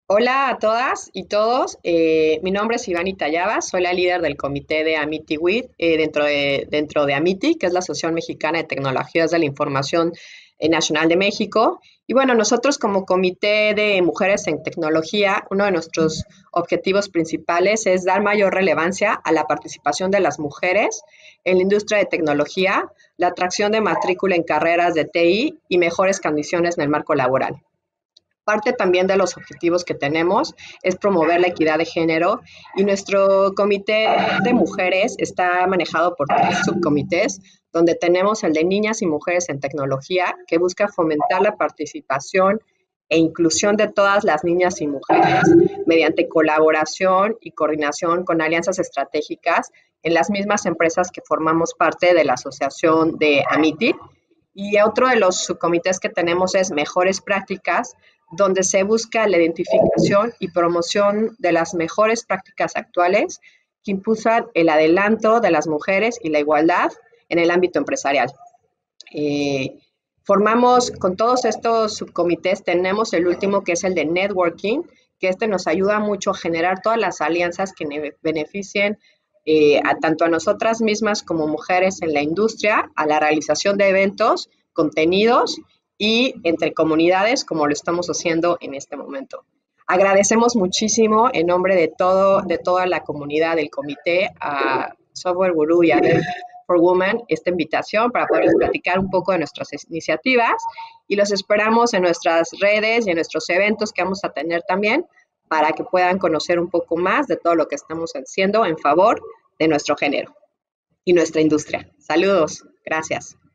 Hola a todas y todos. Mi nombre es Ivani Tallaba, soy la líder del comité de Amity WIT dentro de Amity, que es la Asociación Mexicana de Tecnologías de la Información Nacional de México. Y bueno, nosotros como Comité de Mujeres en Tecnología, uno de nuestros objetivos principales es dar mayor relevancia a la participación de las mujeres en la industria de tecnología, la atracción de matrícula en carreras de TI y mejores condiciones en el marco laboral. Parte también de los objetivos que tenemos es promover la equidad de género y nuestro comité de mujeres está manejado por tres subcomités, donde tenemos el de niñas y mujeres en tecnología, que busca fomentar la participación e inclusión de todas las niñas y mujeres mediante colaboración y coordinación con alianzas estratégicas en las mismas empresas que formamos parte de la asociación de Amity. Y otro de los subcomités que tenemos es mejores prácticas, donde se busca la identificación y promoción de las mejores prácticas actuales que impulsan el adelanto de las mujeres y la igualdad en el ámbito empresarial. Formamos con todos estos subcomités, tenemos el último que es el de networking, que nos ayuda mucho a generar todas las alianzas que beneficien tanto a nosotras mismas como mujeres en la industria, a la realización de eventos, contenidos y entre comunidades como lo estamos haciendo en este momento. Agradecemos muchísimo en nombre de toda la comunidad del comité a Software Guru y a Dev for Women esta invitación para poder platicar un poco de nuestras iniciativas y los esperamos en nuestras redes y en nuestros eventos que vamos a tener también para que puedan conocer un poco más de todo lo que estamos haciendo en favor de nuestro género y nuestra industria. Saludos, gracias.